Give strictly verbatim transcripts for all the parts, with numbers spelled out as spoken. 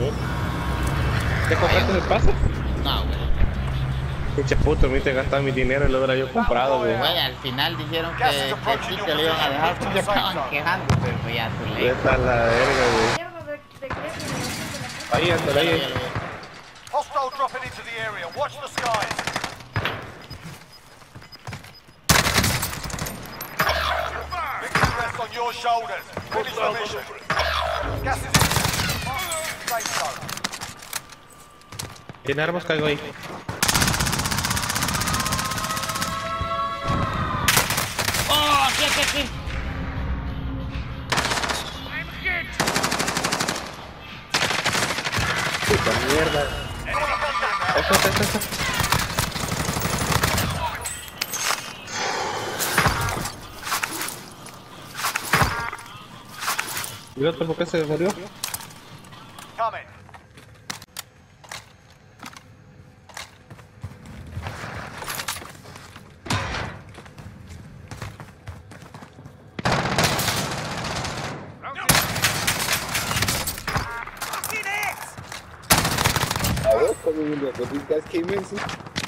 ¿Te compraste el pase? No, güey. Pinche puto, me hice gastar mi dinero y lo hubiera yo comprado, güey. Güey, al final dijeron que, que sí te lo iban a dejar porque estaban quejando, pero pues ya tu ley. Esta es la verga, güey. Ahí, anda, ahí. Hostile dropping into the area. Watch the skies. Victory rests on your shoulders. Finish the mission. Gas is in. Safe zone. ¿Tiene armas? Caigo ahí. ¡Oh, aquí, aquí, aquí! Puta mierda. Eso, eso, eso. ¿Y otro por qué se murió? Coming. But these guys came in, see?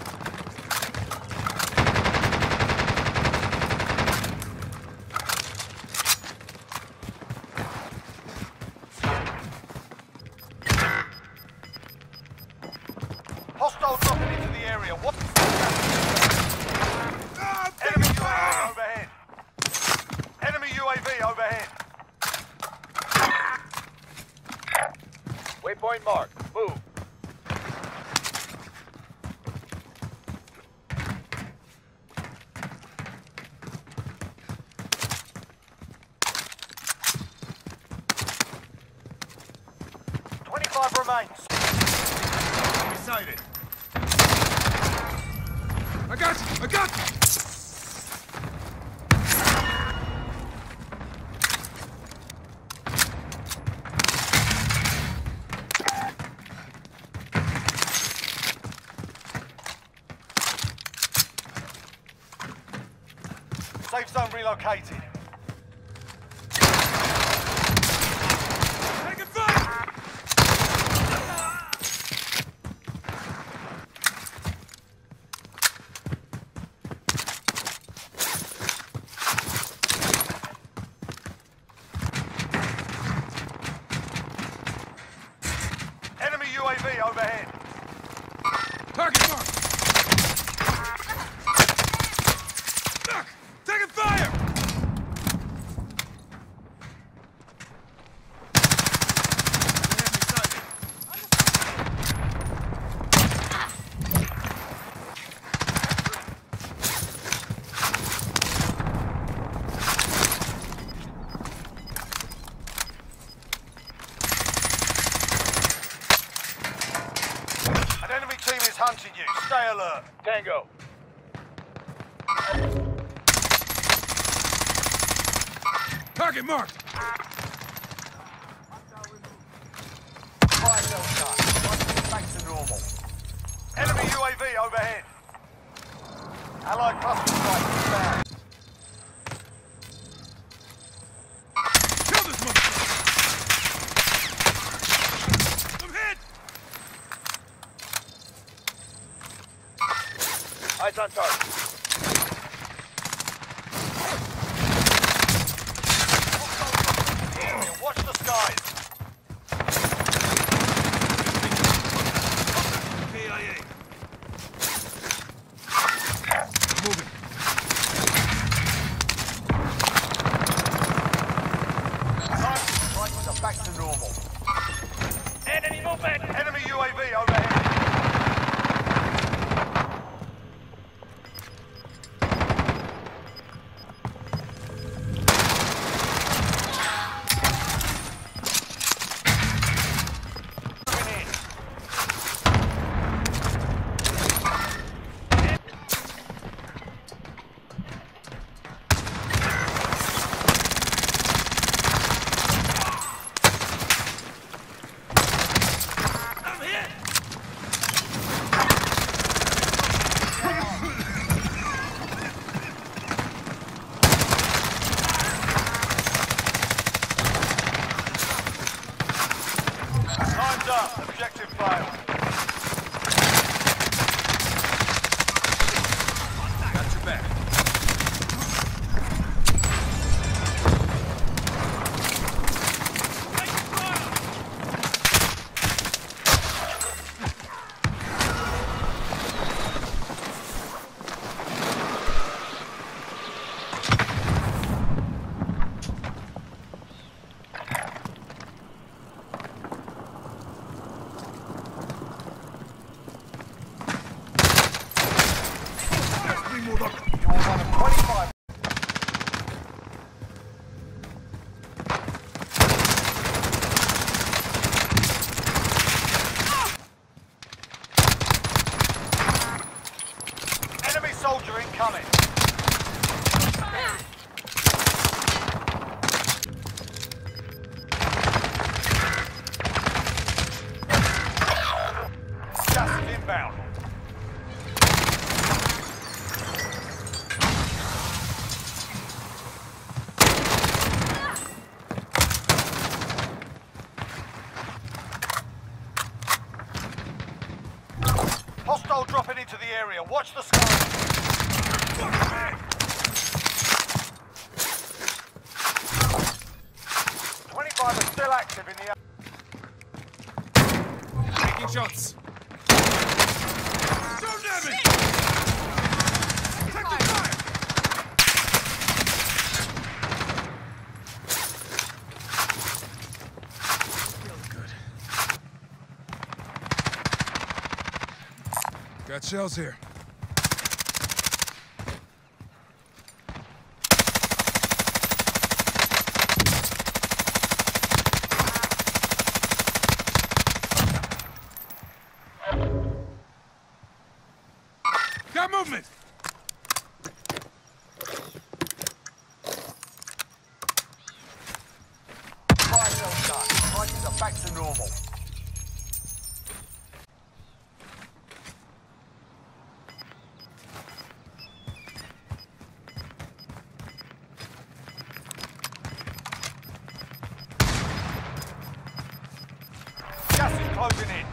Hostile dropping into the area. What? Enemy U A V overhead. Enemy U A V overhead. Waypoint marked. Move. twenty-five remains. Excited. I got you! I got you! Safe zone relocated. Taking fire! Enemy U A V overhead. Target mark! Duck! Taking fire! An enemy team is hunting you. Stay alert. Tango. Target marked! Fire cell shut. Back to normal. Enemy U A V overhead. Allied cluster strike inbound. Kill this motherfucker! I'm hit! Eyes on target. Watch the skies. K I A. Moving. Strikes are back to normal. Enemy movement. Enemy U A V overhead. done. Objective failed. Got your back. You're one of twenty-five. Enemy soldier incoming. Gas is inbound. Hostile dropping into the area. Watch the sky. twenty-five are still active in the... Taking shots. Show damage! Take the fire! Feels good. Got shells here. Got movement! Fire cells done. Prices are back to normal. Gas is closing in.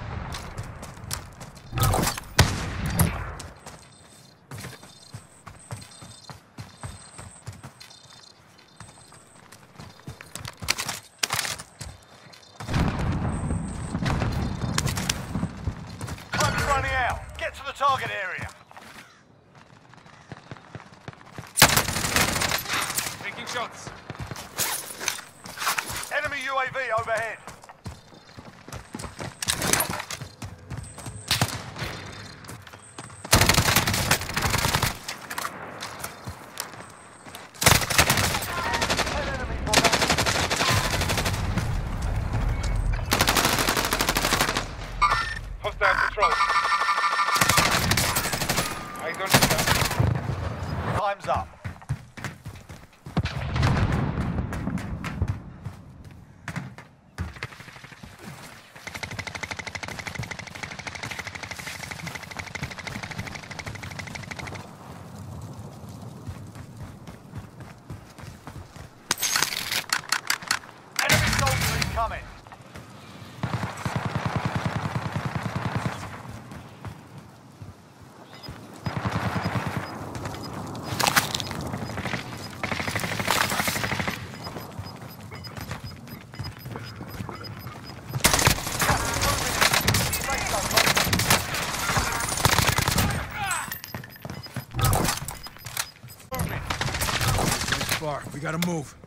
Time's running out. Get to the target area. Taking shots. Enemy U A V overhead. Ten enemy bombers. Hostile patrol. I don't stop. Time's up. Enemy soldier incoming. Far. We gotta move.